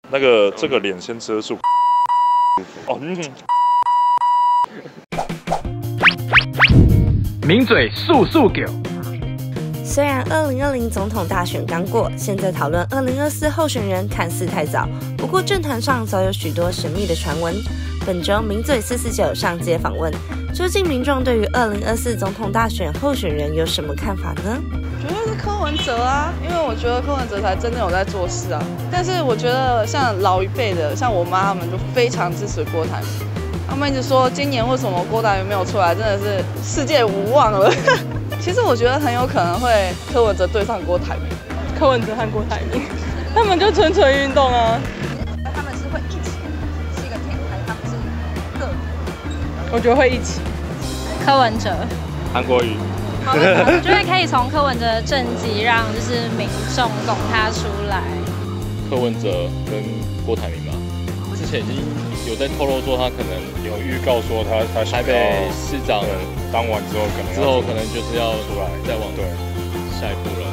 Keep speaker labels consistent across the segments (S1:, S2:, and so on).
S1: 这个脸先遮住。哦，
S2: 名嘴速速给。
S3: 虽然2020总统大选刚过，现在讨论2024候选人看似太早，不过政坛上早有许多神秘的传闻。本周名嘴449上街访问，究竟民众对于2024总统大选候选人有什么看法呢？
S4: 绝对是柯文哲啊，因为我觉得柯文哲才真正有在做事啊。但是我觉得像老一辈的，像我妈他们就非常支持郭台铭，他们一直说今年为什么郭台铭没有出来，真的是世界无望了。其实我觉得很有可能会柯文哲对上郭台铭，柯文哲和郭台铭，他们就纯纯运动啊。
S5: 他们是会一起，是一个 team， 还是他们是个人？
S4: 我觉得会一起。
S6: 柯文哲、
S7: 韩国瑜。
S6: 我觉得可以从柯文哲的政绩让就是民众拱他出来。
S7: 柯文哲跟郭台铭嘛，之前已经有在透露说他可能
S1: 有预告说他
S7: 台北市长
S1: 当完之后可能
S7: 就是要出来再往下一步了。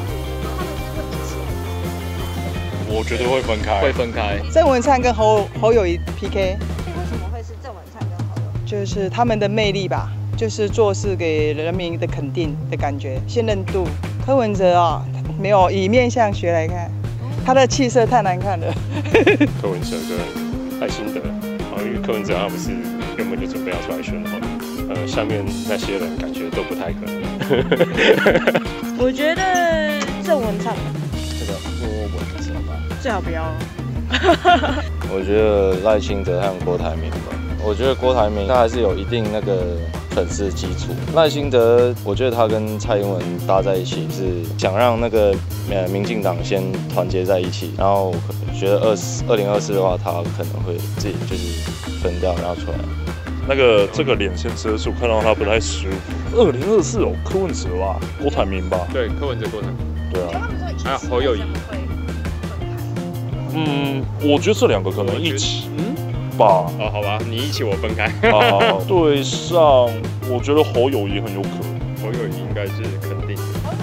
S1: 我觉得会分开，
S4: 郑文灿跟侯友宜 PK。
S5: 为什么会是郑文灿跟侯友宜？
S4: 就是他们的魅力吧。就是做事给人民的肯定的感觉，信任度。柯文哲啊，没有以面相学来看，他的气色太难看了。
S1: 柯文哲跟赖清德，因为柯文哲他不是原本就准备要出来选的话，下面那些人感觉都不太可能。
S4: 我觉得郑文灿，
S7: 这个郭文哲吧，
S4: 最好不要。
S8: 我觉得赖清德和郭台铭吧。我觉得郭台铭他还是有一定那个粉丝基础。赖清德，我觉得他跟蔡英文搭在一起是想让那个民进党先团结在一起，然后我觉得2024的话，他可能会自己就是分掉，然后出来。
S1: 这个脸先遮住，看到他不太舒服。2024哦，柯文哲吧，郭台铭吧。
S7: 对，柯文哲、郭台铭。
S1: 对啊。
S7: 还有侯友宜。
S1: 我觉得这两个可能一起。吧。
S7: 哦，好吧，你一起我分开。
S1: 对上，我觉得侯友宜很有可能。
S7: 侯友宜应该是肯定。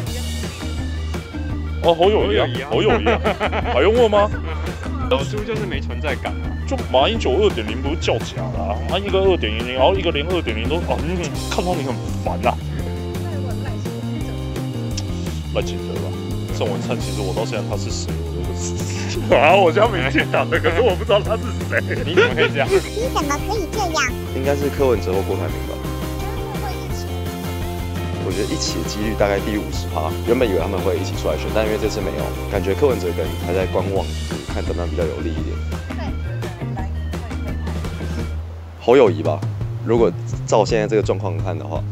S1: 哦，侯友宜啊，还用问吗？
S7: 老朱就是没存在感啊。
S1: 就马英九2.0不是叫假啦，他一个2.0，然后一个连2.0都看到你很烦呐。赖清德吧，郑文灿其实我到现在他是谁我都不知道。我家民进党的，可是我不知道他是谁。
S7: 你怎么可以这样？
S5: 你怎么可以这样？
S8: 应该是柯文哲或郭台铭吧。
S5: 会一起？
S8: 我觉得一起的几率大概低50%。原本以为他们会一起出来选，但因为这次没有，感觉柯文哲跟还在观望，就是看怎么样比较有利一点。侯友宜吧，如果照现在这个状况看的话。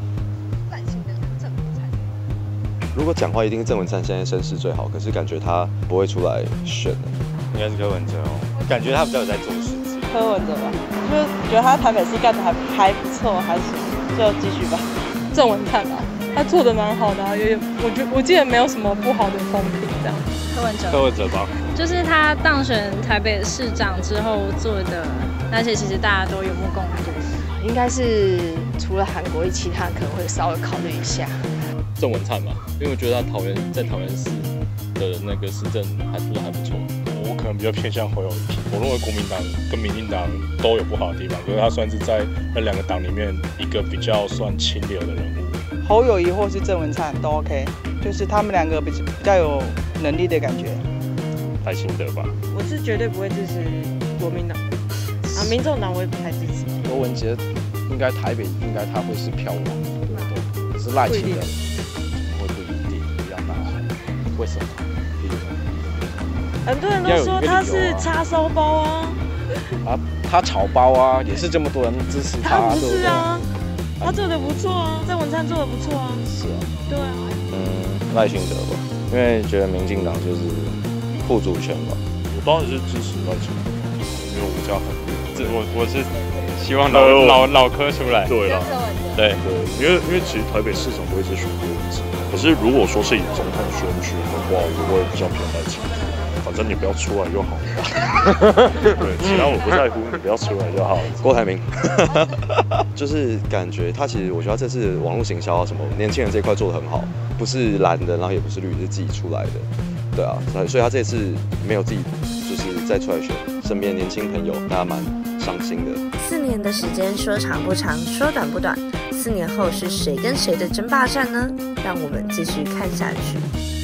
S8: 如果讲话一定是郑文灿，现在声势最好，可是感觉他不会出来选的。
S7: 应该是柯文哲哦，感觉他比较有在做事情。
S4: 柯文哲吧，就是觉得他台北市干的还不错，还行，就继续吧。郑文灿吧，他做的蛮好的啊，我记得没有什么不好的风评这样。
S7: 柯文哲吧，
S6: 就是他当选台北市长之后做的那些，其实大家都有目共睹。
S5: 应该是除了韩国瑜，其他可能会稍微考虑一下。
S7: 郑文灿嘛，因为我觉得他在桃园市的那个市政还不错。
S1: 我可能比较偏向侯友宜。我认为国民党跟民进党都有不好的地方，可是他算是在那两个党里面一个比较算清流的人物。
S4: 侯友宜或是郑文灿都 OK， 就是他们两个比较有能力的感觉。
S1: 赖清德吧，
S9: 我是绝对不会支持国民党啊，民众党我也不太支持。
S10: 柯文哲应该台北应该他会是票王，可是赖清德。会不一定比较大，为什么？
S9: 很多人都说他是叉烧包啊，
S10: 他草包啊，也是这么多人支持他，
S9: 不是啊，他做的不错啊，郑文灿做的不错啊，
S8: 是啊，
S9: 对啊，
S8: 赖清德吧，因为觉得民进党就是护主权嘛。
S1: 我当然是支持赖清德，因为我家很
S7: 我是希望老柯出来。
S1: 对啦，
S7: 对，
S1: 因为其实台北市长我一直选郭文哲，可是如果说是以总统选举的话，我会比较偏赖清德。反正你不要出来就好了。对，其他我不在乎，你不要出来就好了。
S8: 郭台铭，就是感觉他其实我觉得这次网络行销啊什么年轻人这一块做得很好，不是蓝的，然后也不是绿的，是自己出来的。对啊，所以他这次没有自己就是再出来选身边的年轻朋友，大家蛮伤心的。
S3: 4年的时间说长不长，说短不短，4年后是谁跟谁的争霸战呢？让我们继续看下去。